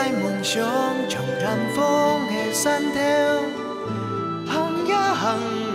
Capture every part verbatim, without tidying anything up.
在梦想中染风的山头，行呀行。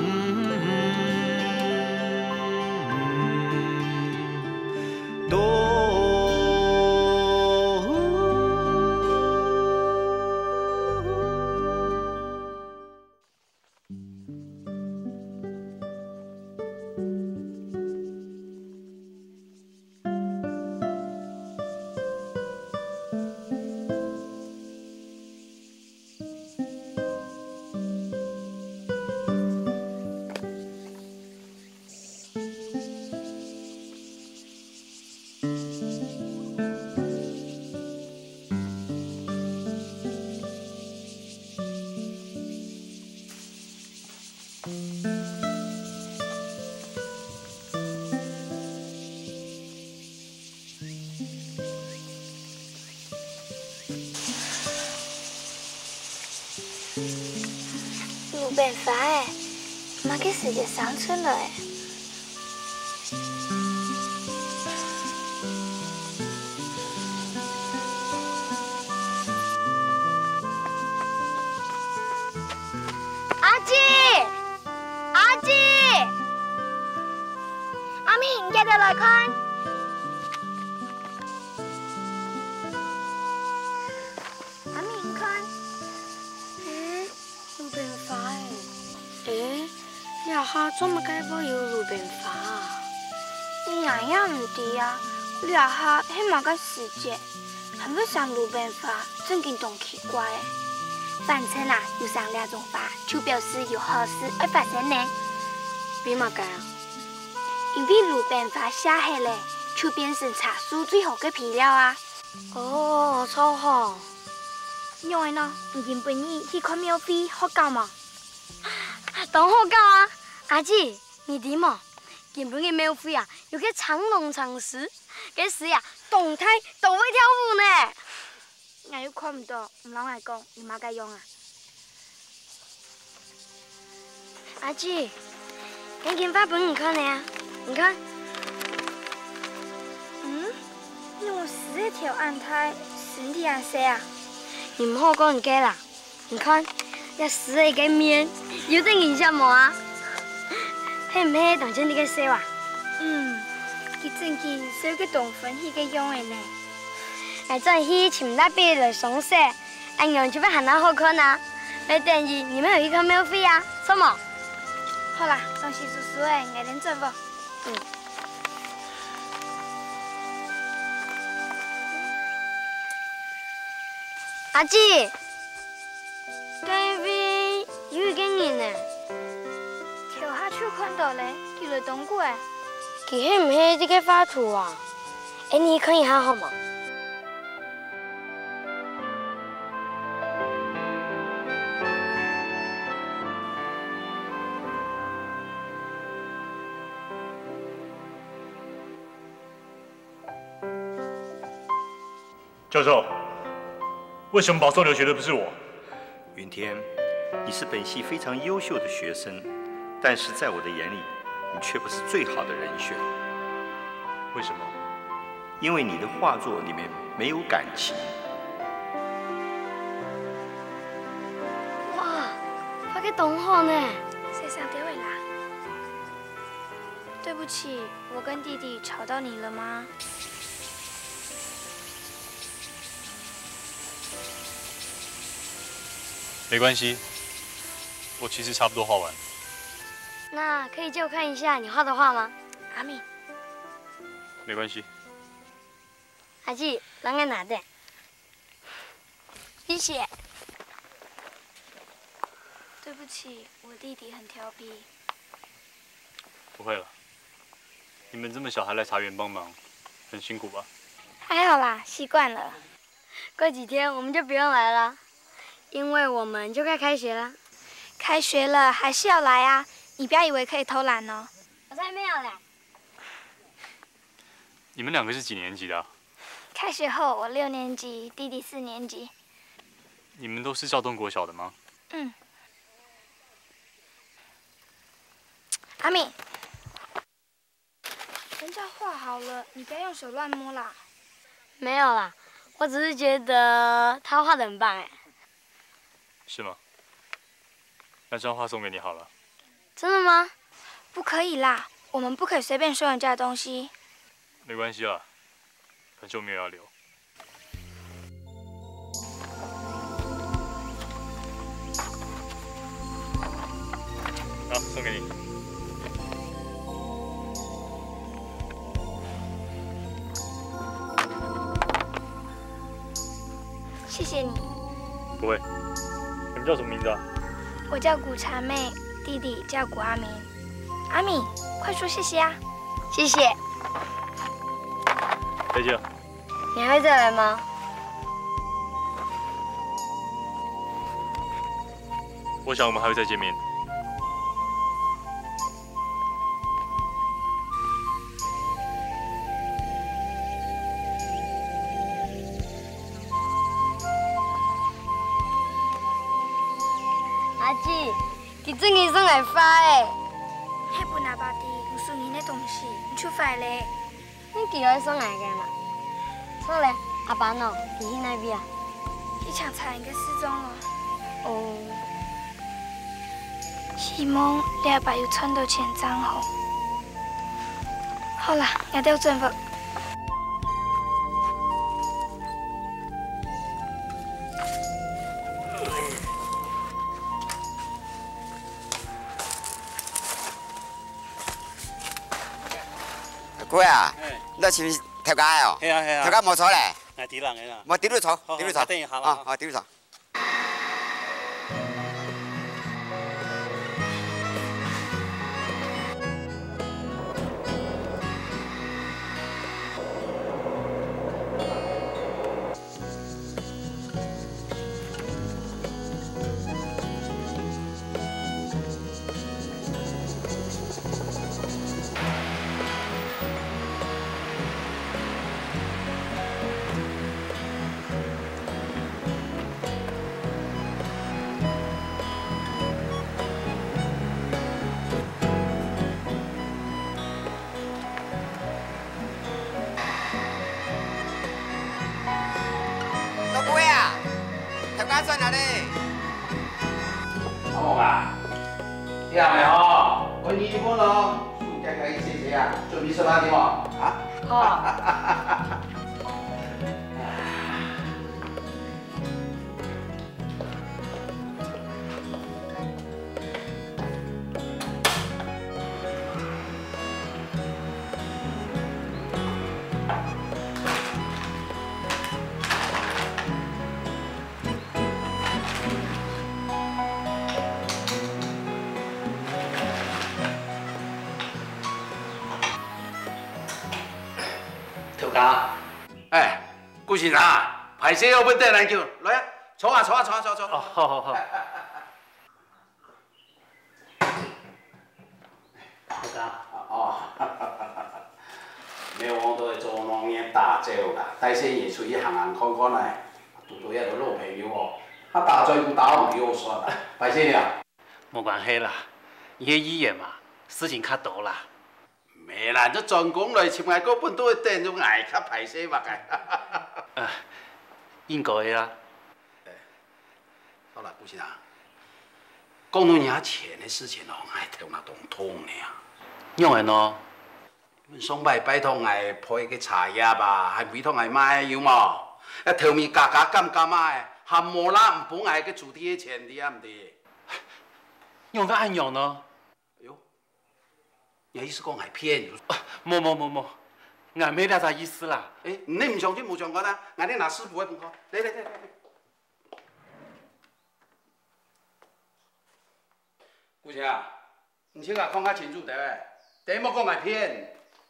没办法哎，马给世界上村了哎。阿姐，阿姐，阿明，你记得来看。阿明，你看。 路边花哎，诶，你下怎么解剖有路边花啊？你哪样唔对啊？你下迄嘛个世界，还要上路边花，真紧动奇怪诶。反正啊，有上两种花，就表示有好事会发生呢。为嘛解啊？因为路边花写下咧，就变成茶树最好嘅皮料啊。哦，超好。 因为呢，唔见本意去看庙会好搞嘛，当好搞啊！阿姐，你知冇？原本嘅庙会啊，有个长龙长狮，嗰时啊，动态都会跳舞呢。我又看唔到，唔啷来讲，你妈该用啊？阿姐，赶紧发本唔看呢啊！你看，嗯，我是一条安泰，身体安谁啊？ 你唔好讲人家啦，你看，一撕一个面，有得印象冇啊？系唔系当真你个手啊？嗯，佢真嘅手个动粉迄个样嘅呢。哎，真去请那边来上色，安样就会很好看啊！没等于你们有一个免费啊，什么？好啦，东西叔叔诶，我认真不？嗯。 阿姐，隔壁有一个人呢，跳下去看到嘞，佢来东过诶。佢系唔系这个画图啊？哎，你看一下好吗？ 教授。 为什么保送留学的不是我？ 云天，你是本系非常优秀的学生，但是在我的眼里，你却不是最好的人选。 为什么？ 因为你的画作里面没有感情。 哇，画个动画呢！谁上这位啦？对不起，我跟弟弟吵到你了吗？ 没关系，我其实差不多画完。 那可以借我看一下你画的画吗？阿敏。 没关系。 阿姐，让我拿的。谢谢。对不起，我弟弟很调皮。 不会了，你们这么小还来茶园帮忙，很辛苦吧？ 还好啦，习惯了。过几天我们就不用来了。 因为我们就快开学了，开学了还是要来啊！你不要以为可以偷懒哦。我才没有嘞。 你们两个是几年级的、啊？ 开学后我六年级，弟弟四年级。 你们都是兆东国小的吗？ 嗯。阿敏，人家画好了，你不要用手乱摸啦。没有啦， 我只是觉得他画的很棒哎。 是吗？那这张画送给你好了。 真的吗？ 不可以啦，我们不可以随便收人家的东西。 没关系啦，反正我没有要留。好，送给你。 谢谢你。 不会。你们叫什么名字啊？ 我叫古茶妹，弟弟叫古阿明。阿敏，快说谢谢啊！ 谢谢。 再见。 你还会再来吗？ 我想我们还会再见面。 阿姊，你最近送来花诶。 迄本阿爸弟有属于的东西，你出发嘞？ 你几个送来个嘛？错嘞，阿爸喏，伫迄那边啊。 一场差应该失踪了。 哦。 希望你阿爸有赚到钱账好。好啦，也到准备。 哥啊，你是不是头家的哦？ 系啊系啊。 头家冇错咧。 系啲人嘅啦。 冇，點都坐，點都坐。 等一下啦。 哦，好，點都坐。 在哪里？ 阿毛啊，你係咪哦？我二搬咯，暑假可以謝謝啊，準備十八點喎，啊？好。哎，顾先生，排泄要不得篮球，来啊，坐啊坐啊坐啊坐坐。 哦，好好好。 大家哦，没有我都做农业打造啦，大些嘢出去行行看看嚟，度度一路老朋友哦，啊打在唔打唔要算啦，排泄了。 冇關係啦，伊個語言嘛，事情較多啦。 咩啦，都專講來，前下嗰本都會掟咗挨級排泄物嘅。 誒，應該啦。 好啦，顧先生，講到人錢嘅事情哦，唉，頭腦痛痛嘅啊。 因為喏， 上擺拜託係配嘅茶葉吧，係委託係買要冇？一頭面價價咁咁啊，含冇啦，唔本係嘅主題嘅錢啲啊唔啲。 用個按樣呢？ 你意思講係騙？ 冇冇冇冇，我沒那啥意思啦。 誒，你唔相信冇相干啦，我哋拿師傅嘅本講，嚟嚟嚟嚟。顧先生，你請我講較清楚啲誒，第一冇講係騙。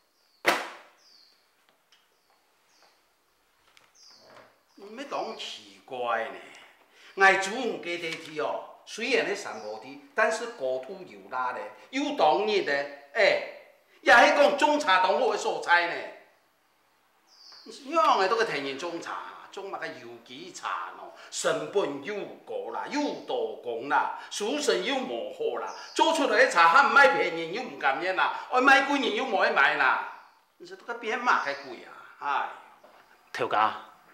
咩講奇怪呢？我主唔記得啲哦。雖然係山坡地，但是高土有拉咧，有當熱咧，誒，也係講種茶當好嘅蔬菜呢。樣嘅都係天然種茶，種乜嘅有機茶咯，成本又高啦，又多工啦，水性又冇好啦，做出來嘅茶還唔賣便宜又唔甘願啦，愛賣貴人又冇得賣啦，你說都個變馬嘅貴啊，唉。 頭家，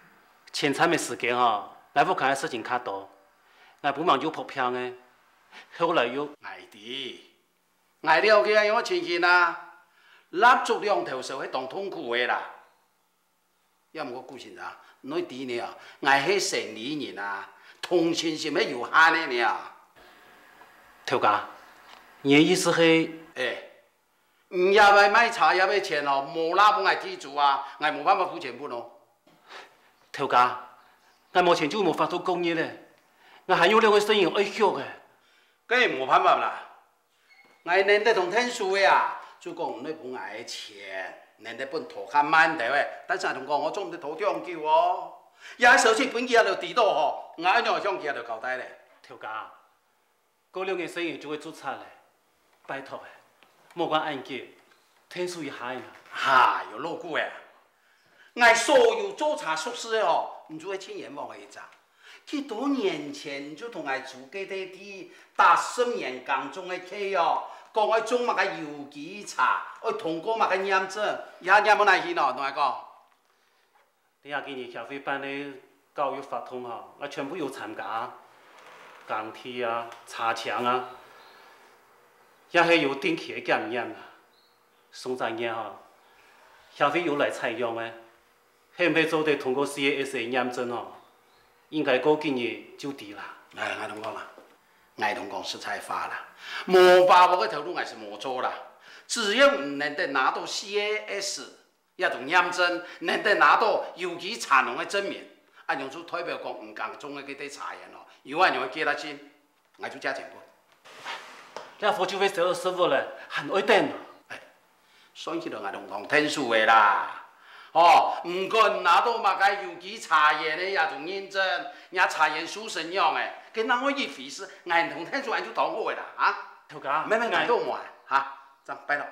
前餐的时间吼，我要看的事情较多，我不忙就扑偏的，后来又爱弟，爱了解样情形啊，蜡烛两头烧，迄当痛苦的啦。要毋过顾先生，你知呢？爱迄善良人啊，同情心迄有限的呢。 头家，你的意思是？ 诶，你也要买茶也要钱哦，无哪本爱记住啊，我无办法付钱本哦。 头家，我目前就无法度供应咧，我还有两个生意要做嘅。 梗系无办法啦，我难得同天数的啊，就讲你本我的钱，难得本拖较慢的喂，但是同讲我总唔得拖长久哦，也收起本件就知道吼，我一样向件就交代咧。 头家，过两个生意就会注册咧，拜托诶，莫管按揭，天数一下嘛。 哈，有老久诶，我所有做茶熟识的吼，唔就会亲眼望一张。几多年前就同我做基地地打十年当中的客哦，讲我种乜个有机茶，我通过乜个验证，而家验冇耐去喏，同我讲。 你下今年消费班的教育法通吼，我全部有参加，钢铁啊、茶墙啊，也系有定期的检验啊。送在嘢吼，消费有来采用的，系唔系做得通过 C A S 的验证哦？应该过几年就对啦。 哎，我同讲啦，我同讲实在话啦，冇把握嘅头路，我是冇做啦。只要唔能得拿到 C A S 一种验证，能得拿到有机茶农嘅证明，啊，用就代表讲唔讲种嘅嗰啲茶叶咯，有啊，用去寄得先，我就加钱本。 那佛就会十二师傅咧，很爱等。 哎，算起来我同讲天数嘅啦。哦，唔管拿到乜个有机茶叶咧，也种认证，人茶叶书生样诶，跟人我一回事，俺同天数俺就讨好个啦，啊！ 头家， 没没俺都冇哈，这样拜了。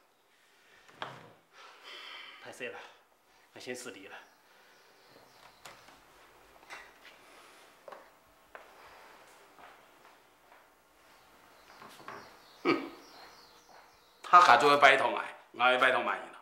太谢了，我先失礼了。 哼，他家就会拜托俺，我会拜托埋伊啦。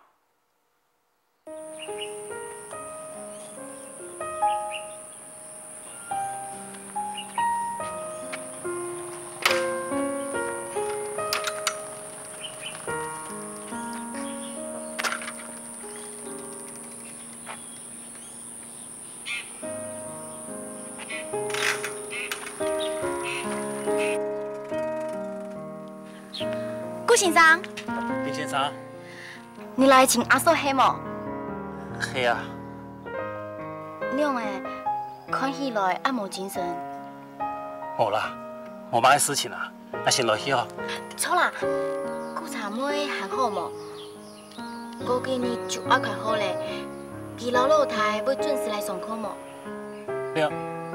顾先生， 林先生， 你来请阿嫂喝么？ 系啊。 娘诶，看起来阿无精神。 冇啦，冇乜事情啊，我先落去哦。 错啦，顾茶妹还好么？过几年就要开学咧，佢老老太要准时来上课么？ 了。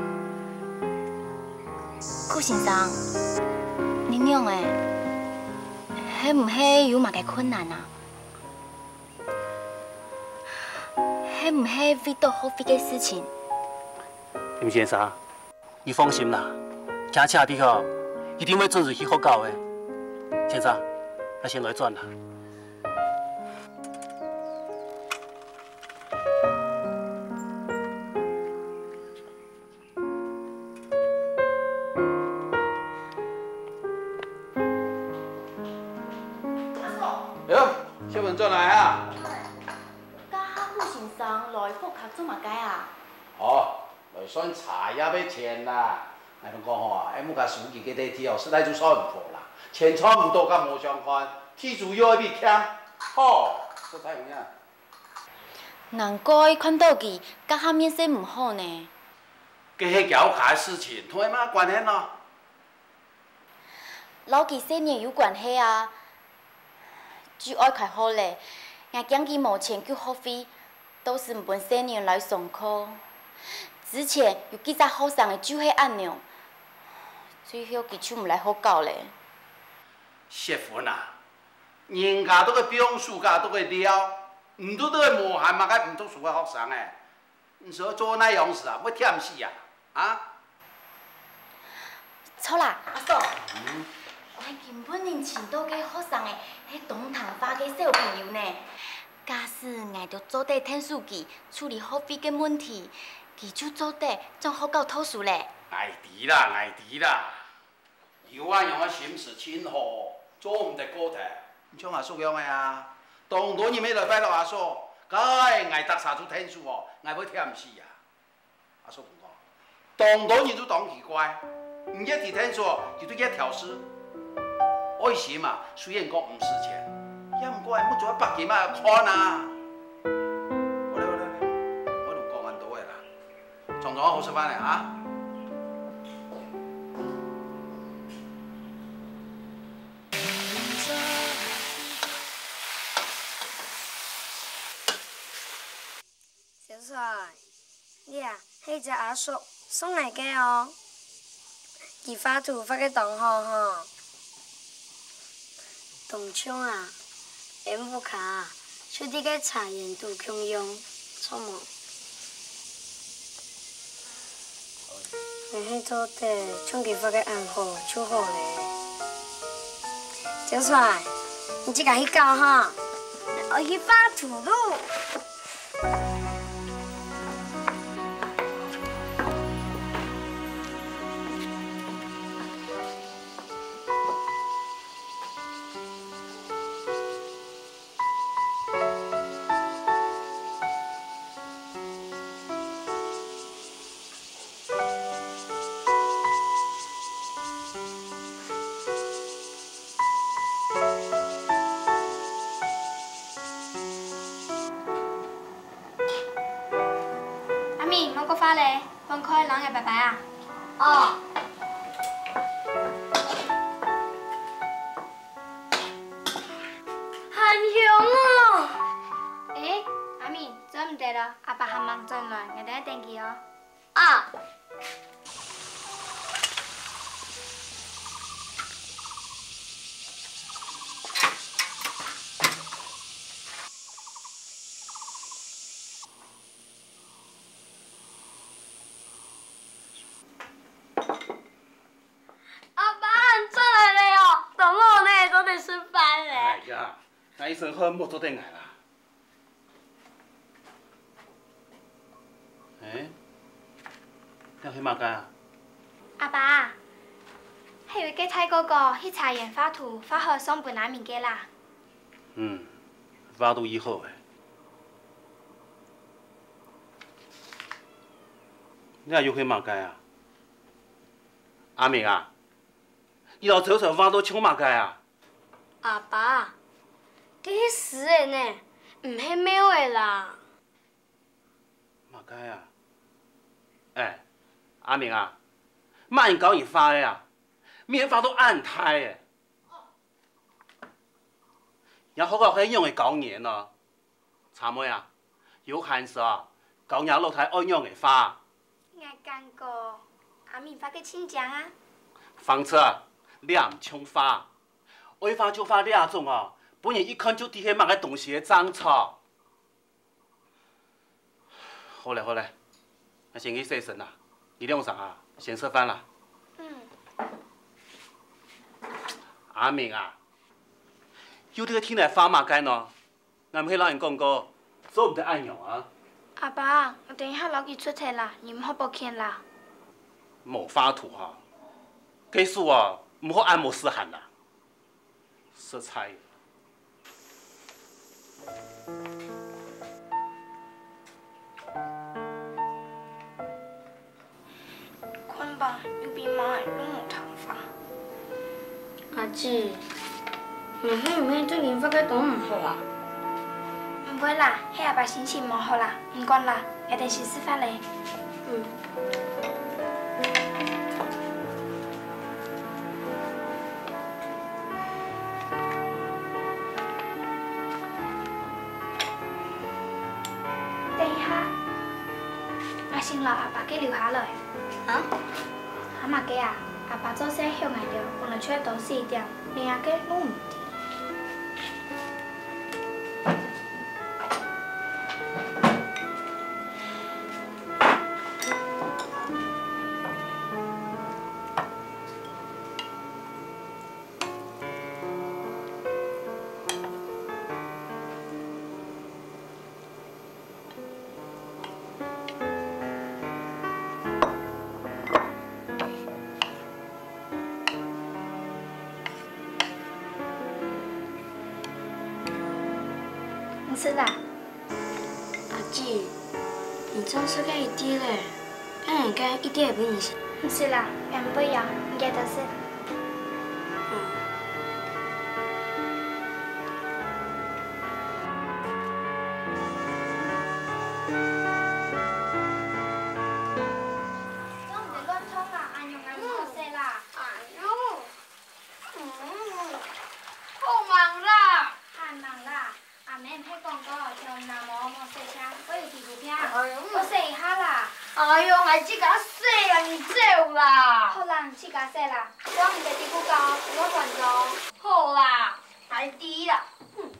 顾先生，你娘诶？迄唔係有乜嘅困難啊？迄唔係為到學費嘅事情。 林先生，你放心啦，家車啲嗬一定會準時去學校嘅。先生，我先來轉啦。 小文转来啊！ 家顾先生來復合做乜解啊？ 哦，來算茶也要錢啦。我同講吼，喺冇家書記嘅地鐵哦，實在就算唔破啦，錢差唔多甲無相關，天主要一筆欠，吼，實在有影。 難怪看到佢家下面色唔好呢。 佢係搞卡事情，同佢乜關係咯？ 老佢細年有關係啊。就愛開學咧，我驚佢冇錢繳學費，到時唔本細年來上課。之前有幾隻學生嘅就係按樣，最後佢就唔來學校咧。 媳婦啊，人家都個表叔家都個了，唔都都係無限嘛個唔讀書嘅學生誒，你說做那樣事啊，要忝死啊！啊？ 錯啦，阿嫂。嗯我根本連前度嘅學生嘅係懂談話嘅小朋友呢。假使我就做啲聽書記處理學費嘅問題， 记手做底，总好到土树嘞。 爱知啦，爱知啦。有啊用啊心事亲和，做唔得过头。你像阿叔样个啊，当多年没来拜到阿叔，该爱搭啥子天数哦，爱要忝死啊！阿叔同讲，当多年都当奇怪，唔一提天数就对一条丝。爱心啊，虽然讲唔是钱，也唔过系要做一百几万看啊！好嘞好嘞，我都讲完多个啦，常常好食饭嘞啊！ 小帅，你啊，迄只阿叔送来嘅哦，伊发图发个同好吼。同窗啊，演不卡，出啲个茶园度强用，错冇。你迄做地，冲佢发个暗号，超好咧。小帅，你即个去教哈，我去发图路。 花嘞，分开人嘅拜拜啊！ 哦。很凶哦！ 诶，阿咪，做唔得咯，阿爸喊忙进来，我等下等佢哦。 啊。 那一身好莫做得挨啦。诶，你去嘛干啊？ 阿爸，迄位嘅太哥哥去茶园发图，发好送本阿面嘅啦。 嗯，发图以后诶，你又去嘛干啊？阿明啊，你老早上发图抢嘛干啊？ 阿爸。这是死的呢，唔是喵的啦。 嘛该啊！哎，阿明啊，慢搞你发的啊，免发都暗胎的。然后个可用的搞年咯，查妹啊，有限时啊，搞年露台爱用的发。 我讲过，阿明发个亲奖啊。 房车，你也唔抢发，爱发就发两种哦。本人一看就底下买个东西的脏草。好嘞好嘞，那先去洗身啦，你两上啊，先吃饭啦。 嗯。 阿明啊，有这个天来发嘛干喏，俺们去老人讲过，做唔得按用啊。 阿爸，我等一下老佢出题啦，你唔好抱歉啦。 冇发图哈，技术啊，唔好按摩斯喊啦，色彩。 坤爸，有比妈还拢冇头发。阿姊，明天唔系最近发个都唔好啊？ 唔会啦，迄阿爸心情冇好啦，唔管啦，我等先吃饭嘞。 嗯。 先留阿爸嘅留下来。 啊？ 阿妈嘅啊，阿爸做些向外着，可能出到四点，连阿嘅拢唔掂。 吃啦。阿姊，你真是个一滴嘞，俺人家一点也不认识。不是啦，俺不要，应该都是。 哎呦，我这个洗啊，你走啦！ 好啦，唔去加洗啦，我唔得地步高，我转走。 好啦，还低啦。嗯。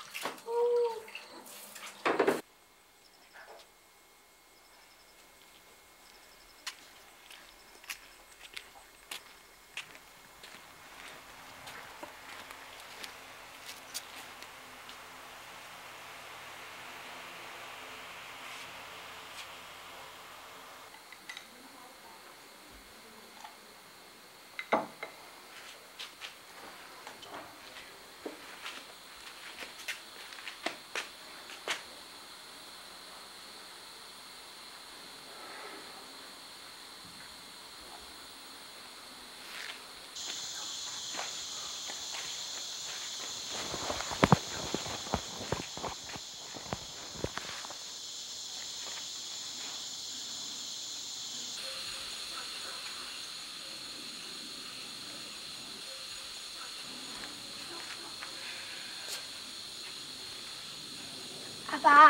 阿爸，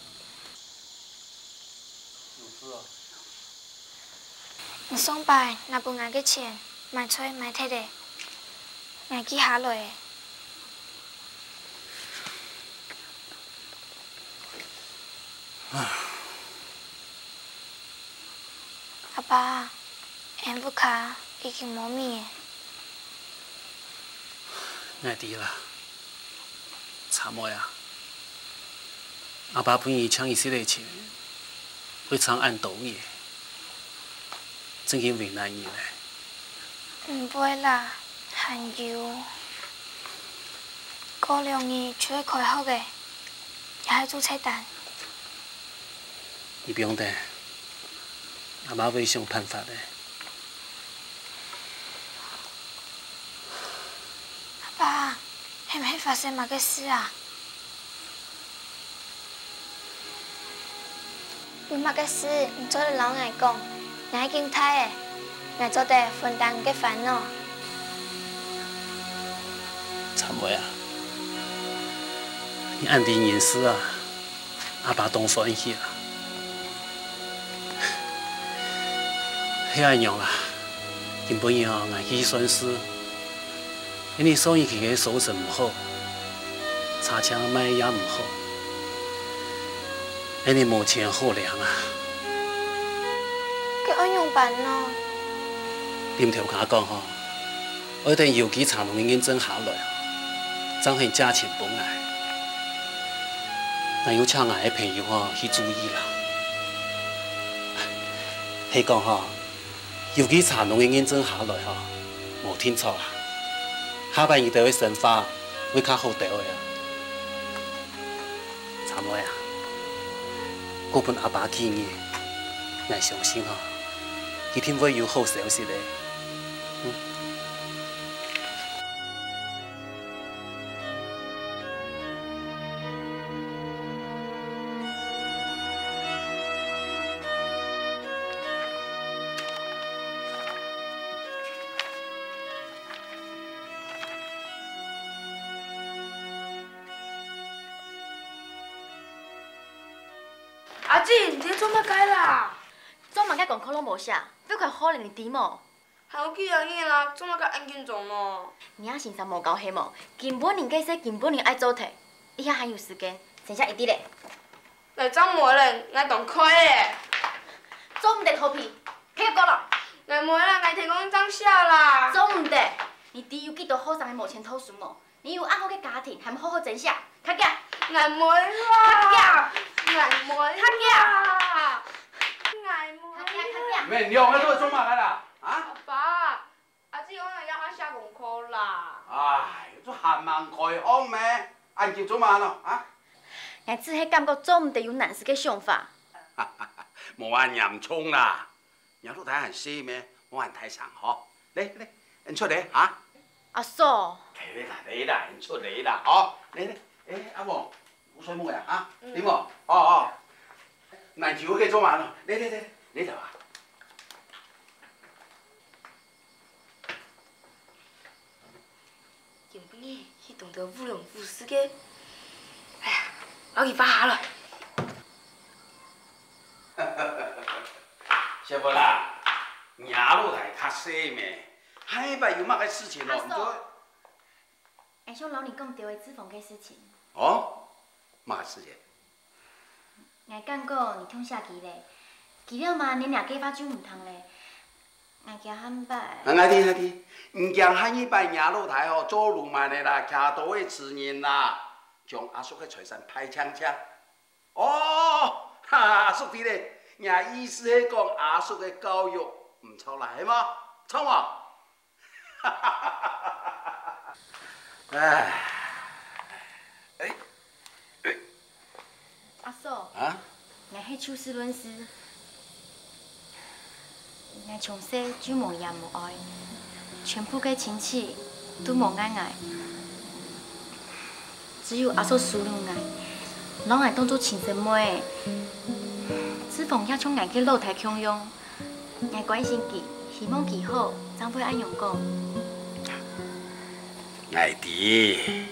有事啊？ 你上班拿不俺个钱，买菜买菜的，俺记下来。阿爸，俺不卡已经冇面。 俺知啦，查某呀。阿爸本意抢伊些个钱，会常按倒伊，真经为难伊嘞。 唔会啦，还有过两年就会开学嘅，也系做菜单。 你不用担，阿爸会想办法的。 阿爸，系唔系发生乜嘅事啊？有乜嘅事，唔做得老爱讲，我已经睇嘅，我做得分担嘅烦恼。 参妹啊，你暗地隐私啊，阿爸当欢喜啦。迄阿娘啦，根本以后我去损失，因为生意去个收成唔好，茶枪卖也唔好。哎，你无钱好粮啊！ 佢安用办咯？ 你唔听我讲吼，我等邮寄茶农已经整下来，涨现价钱本来，那有请我的朋友吼去注意啦。迄讲吼，邮寄茶农已经整下来吼，无听错啦。下摆伊就会生发，会较好调的啊。茶妹啊！我本阿爸建议，我相信吼，一定会有好消息的。嗯。 阿姊，你做乜解啦？ 做乜解功课拢无写，要快好人滴毛。 还有几样嘢啦，做乜解按紧做咯？ 你阿先生无够黑毛，根本人计说根本人爱做题，以下还有时间，剩下一滴嘞。 来张梅咧，我当开咧。 做唔得头皮，去过了。 来梅啦，我提供张下啦。 做唔得，你弟有几多好上的某前偷书毛？你有安好嘅家庭，还唔好好珍惜？卡囝， 来梅啦。来梅啦。卡囝。来梅。卡囝卡囝。 咩两个都做乜个啦？啊？ 阿爸，阿姊我嚟要下写功課啦。 哎，做寒门开行咩？按照做乜咯？啊？ 俺只系感觉做唔得有难事嘅想法。 无安严重啦，伢都睇很细咩，我很太长吼。嚟嚟，你出嚟吓。 阿嫂。 嚟啦嚟啦，你出嚟啦，吼！嚟嚟，誒阿黃，冇水冇呀嚇？點喎？哦哦，難條嘅做完咯，嚟嚟嚟，呢度啊。 用兵诶，是懂得舞龙舞狮嘅。哎呀，老二发下了。 媳婦啦，伢老太較細咩，海邊有乜嘅事情咯？唔該。 俺想老你講調嘅脂肪嘅事情。 哦，乜嘅事情？ 俺感覺你痛下期咧，期了嘛，你倆計發酒唔通咧。 俺驚喊擺。 我聽我聽，唔驚喊一擺伢老太哦，做路慢的啦，徛到嘅自然啦，將阿叔嘅財產派槍槍。哦，哈哈，阿叔啲咧，伢意思係講阿叔嘅教育唔錯啦，係嘛？錯嘛？哈哈哈哈！唉，誒誒， 阿嫂。 啊？ 俺係就事論事。 俺從細就無爺無愛，全部嘅親戚都無愛愛，只有阿叔輸了愛，攏愛當做親生妹。自從也從俺去老太強用，俺關心佢，希望佢好，怎會安樣講？ 愛弟，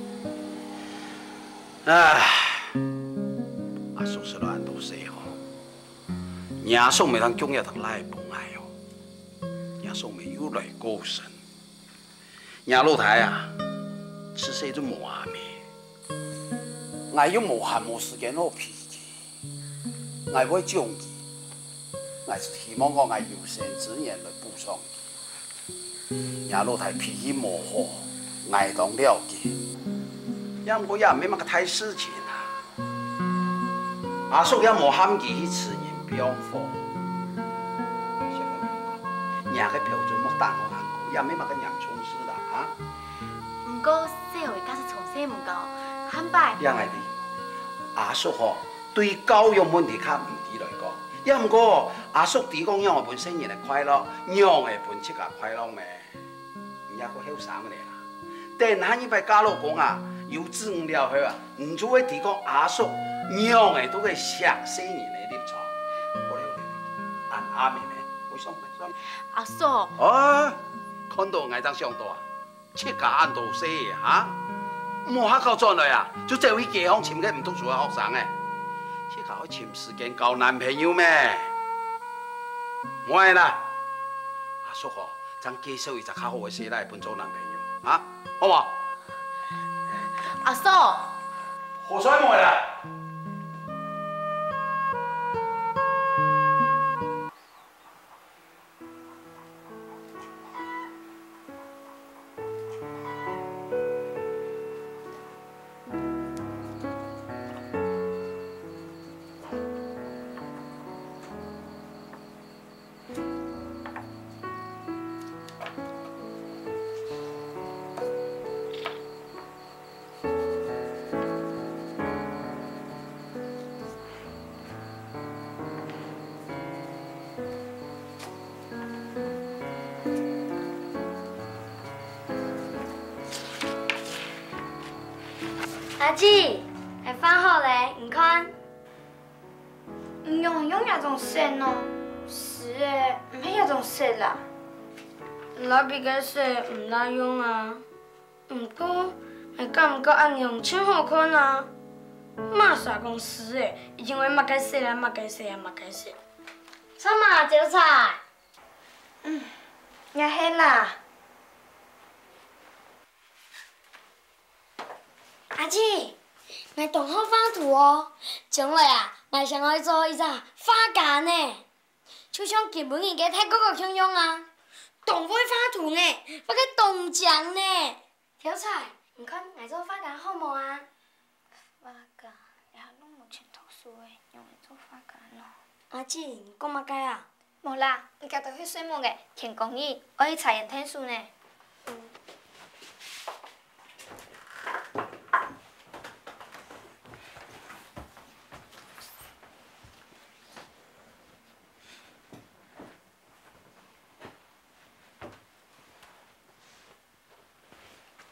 唉，阿叔是亂都死哦，伢叔咪通中日通來幫愛哦，伢叔咪有來過身，伢老太啊，吃些就冇阿咩，我又冇閒冇時間好脾氣，我會將佢，我希望我我有生之年來補償佢，伢老太脾氣冇好。 愛當了解，也唔過也唔係乜個大事情啊。阿叔也冇喊佢去吃人標貨，媳婦，伢個標準冇當我喊過，也唔係乜個嚴重事啦啊。 唔過社會假使從細唔夠，喊擺。 也係啲阿叔嗬，對教育問題較唔啲來講，也唔過阿叔啲講讓我本身人係快樂，讓我本戚啊快樂咩，唔也個後生嚟啦。 但係呢塊家老講啊，有自唔了去啊，唔做會提供阿叔讓嘅都係錫死人嘅立場，好了，按阿妹妹，會送會送。 阿嫂。 哦，看到我當上到啊，切家按到死嚇，冇下夠轉來啊，就這位街坊尋個唔讀書嘅學生嘅，切家去尋時間交男朋友咩？唔係啦，阿叔哦，將介紹一隻較好嘅師奶伴做男朋友，嚇。 好嘛？ 阿嫂， 河水冇啦。 阿姊，係翻學咧，唔看。唔用用那種色喏，是誒，唔係那種色啦。老別個色唔難用啊，唔過係感覺按用真好看啊。馬啥講是誒，因為乜個色啦，乜個色啊，乜個色。什麼韭菜？嗯，也係啦。 阿姊，我同學畫圖哦，將來啊，我想去做一隻畫家呢，就像日本人嘅泰國個樣樣啊，仲會畫圖呢，畫個銅匠呢。小彩，你看我做畫家好冇啊？畫家，你係攏冇錢讀書誒，用嚟做畫家咯。阿姊，你講乜解啊？冇啦，你家頭去水木嘅田公園，我去茶園聽書呢。嗯誒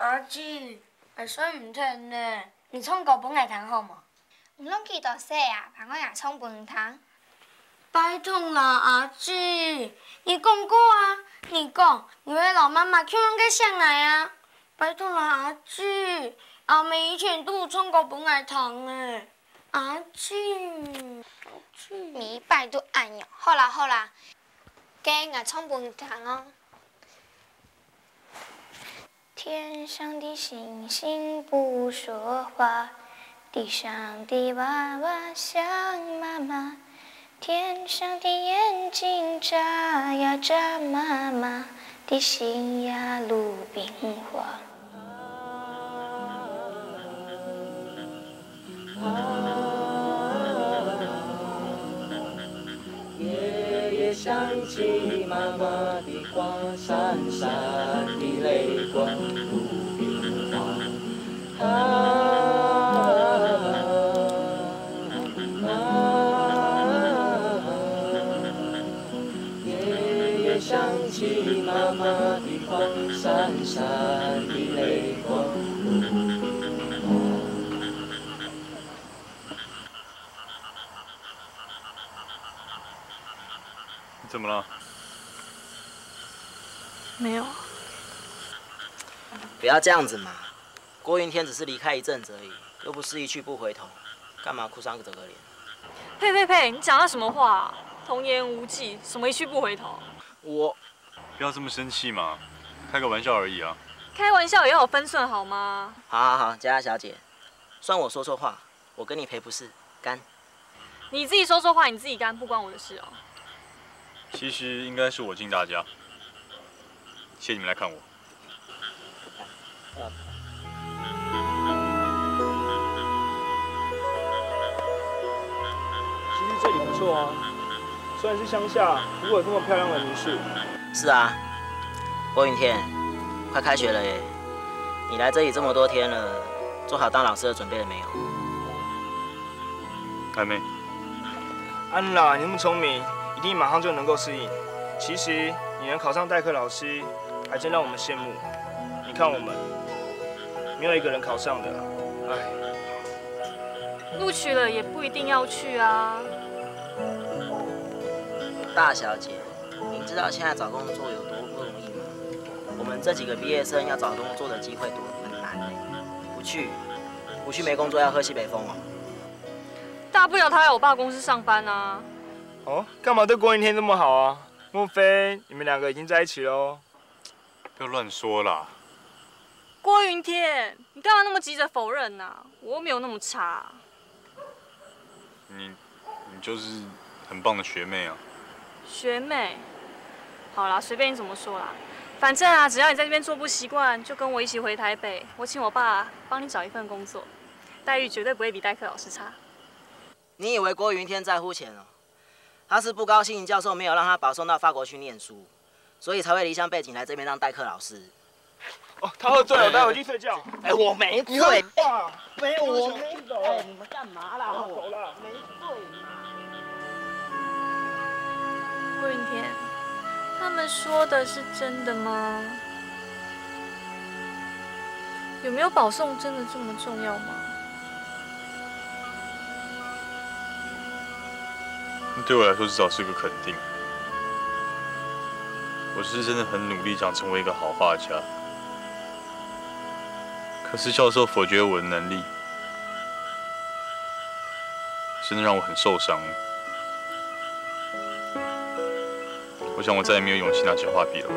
阿姊，会使唔听呢？你创高本来谈好吗？ 唔拢记到说啊，怕我也创饭汤。 拜托啦，阿姊，你讲过啊，你讲你会老妈妈叫我给上来啊。拜托啦，阿姊，阿妹以前都有创过本来糖诶，阿姊，阿姊， 你拜都按哟。好啦好啦，给我创饭汤哦。天上的星星不说话，地上的娃娃想妈妈。天上的眼睛眨呀眨，妈妈的心呀鲁冰花。 夜夜想起妈妈的话，闪闪的泪光如冰花。啊想起妈妈的话，闪闪的泪光。 你怎么了？ 没有。 不要这样子嘛！郭云天只是离开一阵子而已，又不是一去不回头，干嘛哭丧着个脸？ 呸呸呸！你讲的什么话啊？童言无忌，什么一去不回头？ 我不要这么生气嘛，开个玩笑而已啊。 开玩笑也要有分寸好吗？ 好好好，佳佳小姐，算我说错话，我跟你赔不是，干。 你自己说错话，你自己干，不关我的事哦。 其实应该是我敬大家，谢谢你们来看我。 其实这里不错啊，虽然是乡下，不过有这么漂亮的民宿。 是啊，郭云天，快开学了耶！你来这里这么多天了，做好当老师的准备了没有？ 还没。 安啦，你那么聪明，一定马上就能够适应。其实你能考上代课老师，还真让我们羡慕。你看我们，没有一个人考上的，哎。 录取了也不一定要去啊。 大小姐。你知道现在找工作有多不容易吗？我们这几个毕业生要找工作的机会多很难呢。不去，不去没工作要喝西北风哦。 大不了他来我爸公司上班啊。 哦，干嘛对郭云天这么好啊？莫非你们两个已经在一起喽？ 不要乱说啦。 郭云天，你干嘛那么急着否认呢、啊？我又没有那么差。 你，你就是很棒的学妹啊。 学妹。好啦，随便你怎么说啦，反正啊，只要你在这边做不习惯，就跟我一起回台北，我请我爸帮你找一份工作，待遇绝对不会比代课老师差。 你以为郭云天在乎钱哦？他是不高兴教授没有让他保送到法国去念书，所以才会离乡背井来这边当代课老师。 哦，他喝醉了，带回去睡觉。 哎，我没醉， 没有，我没走。哎，你们干嘛啦？ 我走了， 没醉。 郭云天，他们说的是真的吗？有没有保送真的这么重要吗？ 对我来说至少是个肯定。我是真的很努力想成为一个好画家，可是教授否决我的能力，真的让我很受伤。我想我再也没有勇气拿起画笔了吧。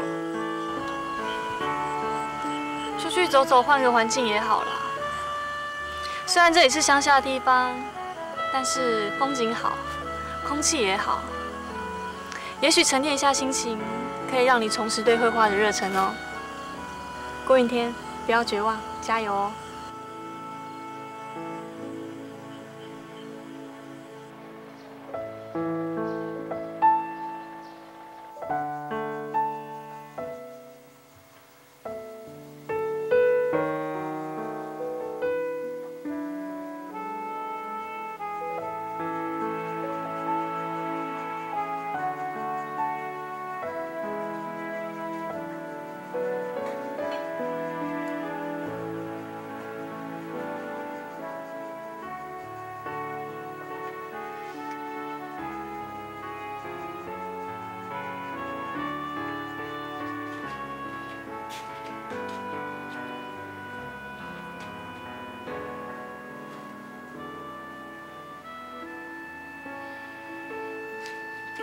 出去走走，换个环境也好啦。虽然这里是乡下的地方，但是风景好，空气也好。也许沉淀一下心情，可以让你重拾对绘画的热忱哦。郭云天，不要绝望，加油哦！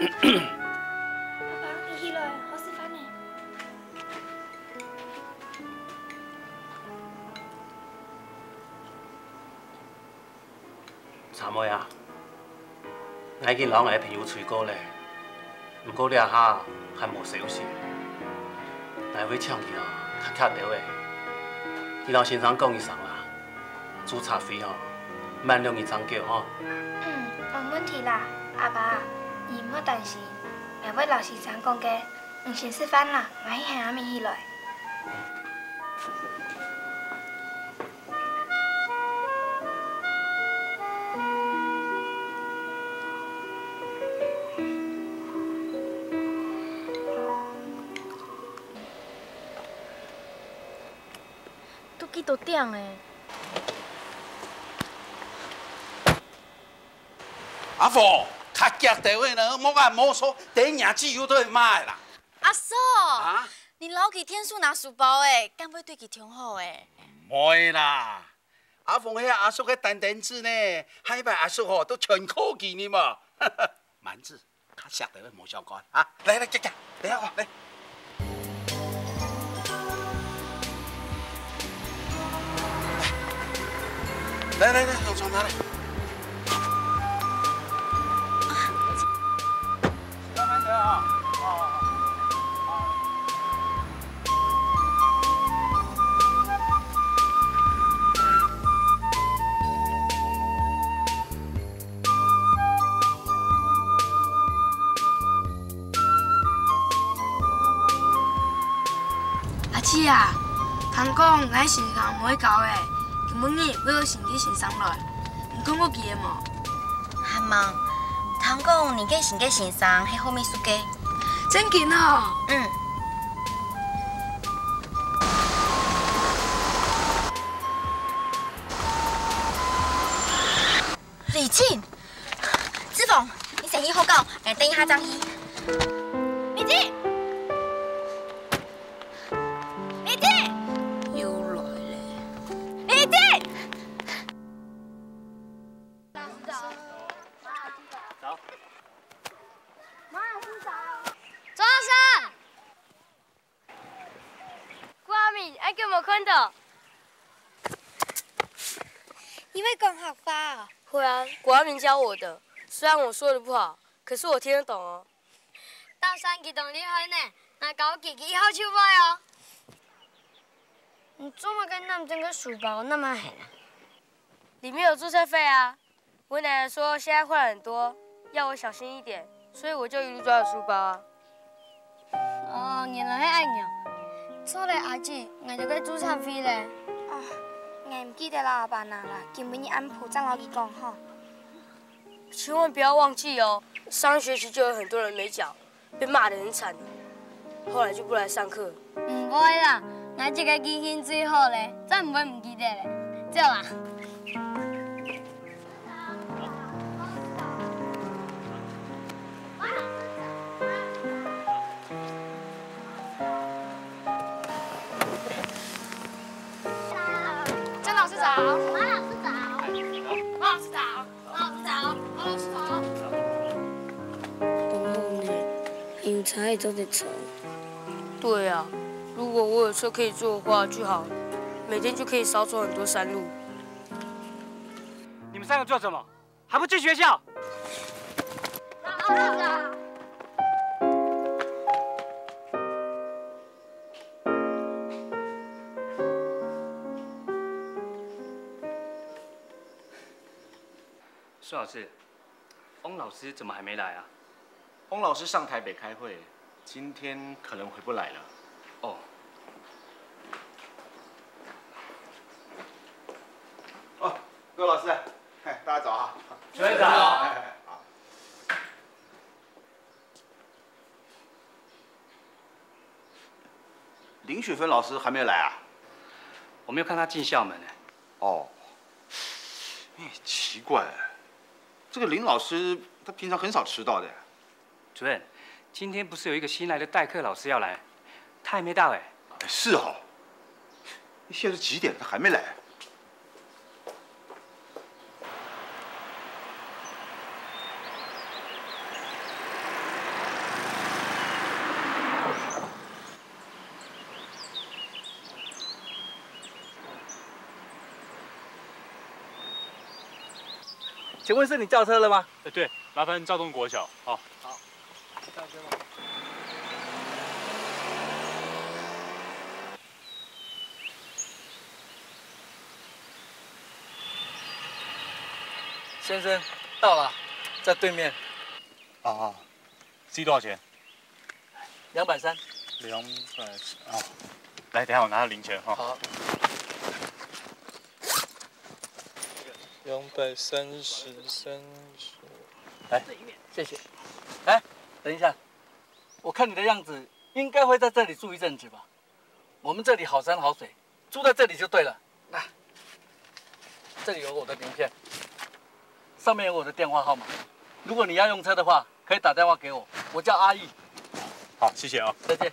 爸，你起来，好吃饭呢。 查某呀，我已经老爱朋友吹歌咧，不过了下还无消息。来回唱去哦，较巧着诶。你老先生讲伊送啦，注册费哦，万两二张叫吼。 嗯，冇问题啦，阿爸，你莫担心。两位老先生讲嘅，你先吃饭啦，我去喊阿妹起来。 都几多点诶？ 阿父，较夹地位呢，莫按莫说，第二只油都会买啦。 阿嫂， 啊， 你老去天数拿书包诶，敢会对佢挺好诶？ 唔会啦，阿凤迄阿叔迄单单字呢，海摆阿叔吼都全科技呢嘛。蛮子，较夹地位莫相干啊！来来夹夹，来啊来。来来来，用床拿来。慢慢的啊，啊。 阿姊啊，听讲俺身上唔会搞诶。今晡日我要先去先上来，你讲我记得无？ 还忙，通讲你给先给先生迄后面书记。 真紧哦。 嗯。李静，志凤，你生意好搞，来等一下张姨。李静。李静。 又来了。 李静。 走。 早上。郭阿敏，俺有没有看到？ 你会讲客话啊？ 会啊，郭阿敏教我的。虽然我说的不好，可是我听得懂哦。大山激动厉害呢，那搞几个一号就坏哦。你怎么跟那么整个书包那么狠啊？里面有注册费啊。我奶奶说现在坏很多，要我小心一点，所以我就一路抓着书包啊。哦，原来是安样。错嘞，阿姊，我就个注册费嘞。 啊，我唔记得啦，阿爸拿啦，今晡日按谱再老去讲吼。 千万不要忘记哦，上学期就有很多人没缴，被骂得很惨，后来就不来上课。唔会啦，我这个记性最好嘞，真唔会唔记得嘞。走啦。 张老师早。 马老师早。 马老师早。 马老师早。马老师早。 哦呢，有茶也都得抽。 对啊，如果我有车可以坐的话就好了，每天就可以少走很多山路。 你们三个做什么？还不去学校？ 老师早。 苏老师，翁老师怎么还没来啊？ 翁老师上台北开会，今天可能回不来了。 哦。 哦，各位老师，哎，大家早啊！ 学院长。 哎，好。林雪芬老师还没来啊？ 我没有看他进校门呢。 哦。哎，奇怪。这个林老师他平常很少迟到的。 主任，今天不是有一个新来的代课老师要来，他还没到哎。 是哦。现在几点了？他还没来。 请问是你叫车了吗？ 哎，对，麻烦肇东国小。好。 好，叫车吧。先生，到了，在对面。 啊啊。C 多少钱？ 两百三。 两百哦。来，等下我拿下零钱哈。 好。 两百三十三十。 来，谢谢。哎，等一下，我看你的样子，应该会在这里住一阵子吧？我们这里好山好水，住在这里就对了。那，这里有我的名片，上面有我的电话号码。如果你要用车的话，可以打电话给我，我叫阿义。 好，谢谢啊， 再见。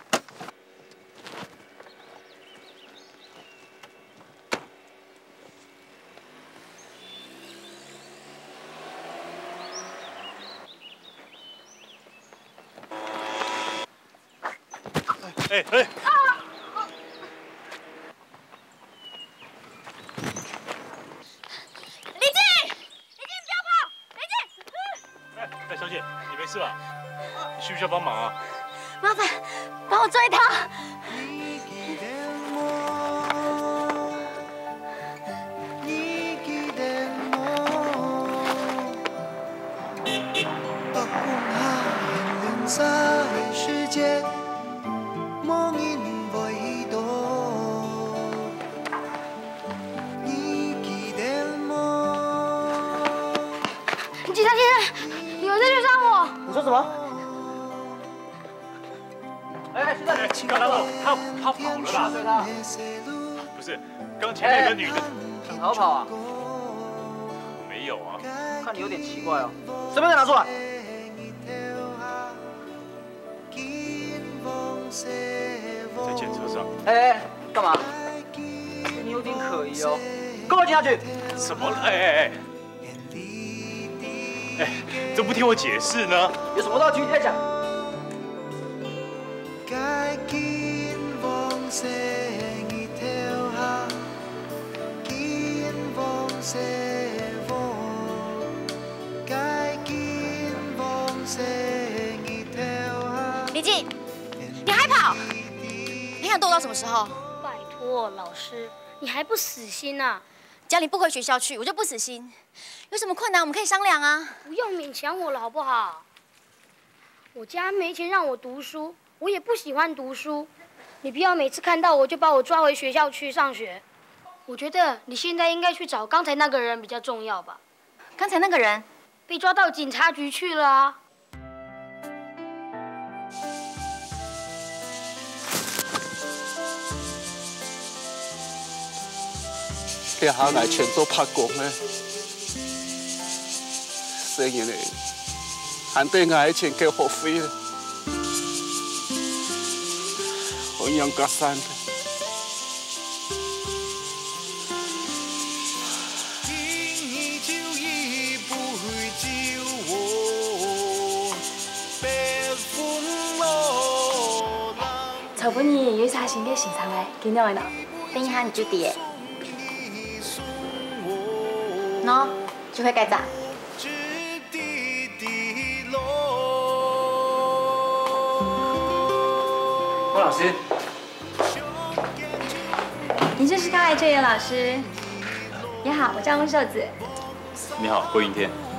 哎哎！ 李静，李静，不要跑！李静！ 哎哎，小姐，你没事吧？你需不需要帮忙啊？ 麻烦帮我追他。 世界梦因为多，你记得吗？ 警察先生，有人在追杀我！ 你说什么？哎，现在刚刚他他跑了啦！ 追他？ 不是，刚前面有个女的。 你逃跑啊？ 没有啊。 看你有点奇怪哦。身份证拿出来。 在检车上。 哎哎，干嘛？你有点可疑哦。跟我进下去。 什么？哎哎哎！哎，怎么不听我解释呢？ 有什么都要听你在讲。 李静，你还跑？你想斗到什么时候？ 拜托，老师，你还不死心啊？ 只要你不回学校去，我就不死心。有什么困难我们可以商量啊。 不用勉强我了，好不好？我家没钱让我读书，我也不喜欢读书。你不要每次看到我就把我抓回学校去上学。我觉得你现在应该去找刚才那个人比较重要吧。 刚才那个人被抓到警察局去了啊。 你下来全做拍工咧，生意咧，还得挨钱给学费咧，我养家山咧。 曹本年有啥新嘅市场咧？見到未嗱？ 等一下你就跌。喏，就会盖章。 郭老师， 您这是刚来这位老师。你好，我叫温秀子。 你好，郭云天。